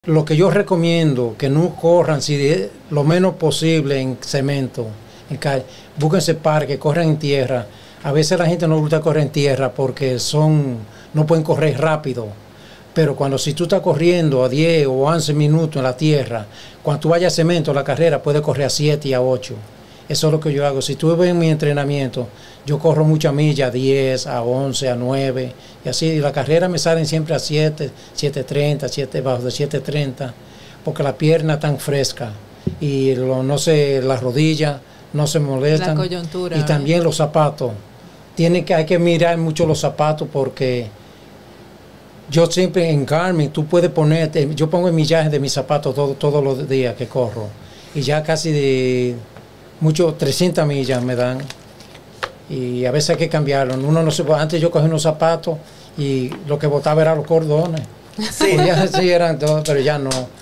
Lo que yo recomiendo, que no corran lo menos posible en cemento, en calle. Búsquense parques, corran en tierra. A veces la gente no gusta correr en tierra porque no pueden correr rápido. Pero si tú estás corriendo a 10 o 11 minutos en la tierra, cuando tú vayas a cemento, la carrera puede correr a 7 y a 8. Eso es lo que yo hago. Si tú ves en mi entrenamiento, yo corro muchas millas, a 10, a 11, a 9, y así. Y la carrera me salen siempre a 7, 7:30, bajo de 7:30, porque la pierna está tan fresca y las rodillas no se molestan. La coyuntura. Y también los zapatos. Hay que mirar mucho los zapatos porque yo siempre en Garmin, tú puedes ponerte, yo pongo el millaje de mis zapatos todos los días que corro. Y ya casi 300 millas me dan. Y a veces hay que cambiarlo. Antes yo cogía unos zapatos y lo que botaba eran los cordones. Sí. Sí, eran todos, pero ya no.